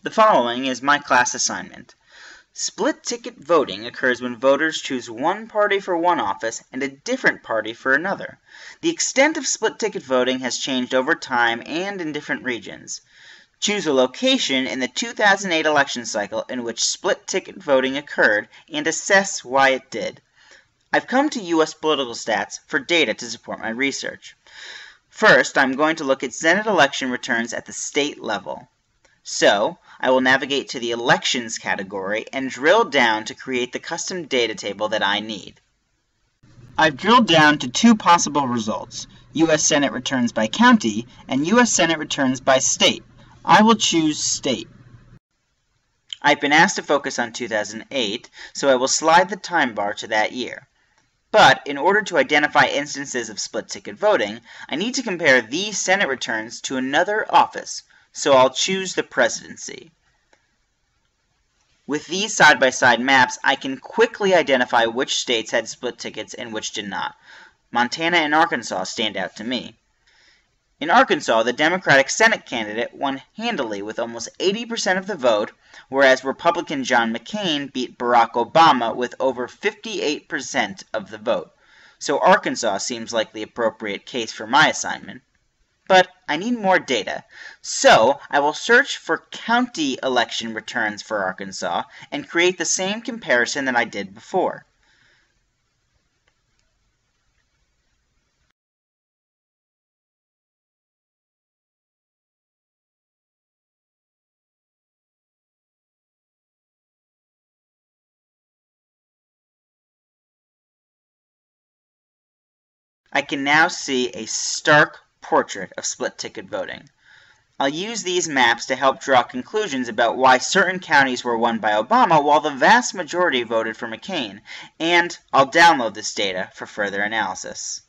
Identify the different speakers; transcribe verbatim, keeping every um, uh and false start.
Speaker 1: The following is my class assignment. Split-ticket voting occurs when voters choose one party for one office and a different party for another. The extent of split-ticket voting has changed over time and in different regions. Choose a location in the two thousand eight election cycle in which split-ticket voting occurred and assess why it did. I've come to U S Political Stats for data to support my research. First, I'm going to look at Senate election returns at the state level. So, I will navigate to the Elections category and drill down to create the custom data table that I need. I've drilled down to two possible results, U S Senate returns by county and U S Senate returns by state. I will choose state. I've been asked to focus on two thousand eight, so I will slide the time bar to that year. But in order to identify instances of split-ticket voting, I need to compare these Senate returns to another office, so I'll choose the presidency. With these side-by-side maps, I can quickly identify which states had split tickets and which did not. Montana and Arkansas stand out to me. In Arkansas, the Democratic Senate candidate won handily with almost eighty percent of the vote, whereas Republican John McCain beat Barack Obama with over fifty-eight percent of the vote. So Arkansas seems like the appropriate case for my assignment. But I need more data, so I will search for county election returns for Arkansas and create the same comparison that I did before. I can now see a stark portrait of split-ticket voting. I'll use these maps to help draw conclusions about why certain counties were won by Obama while the vast majority voted for McCain, and I'll download this data for further analysis.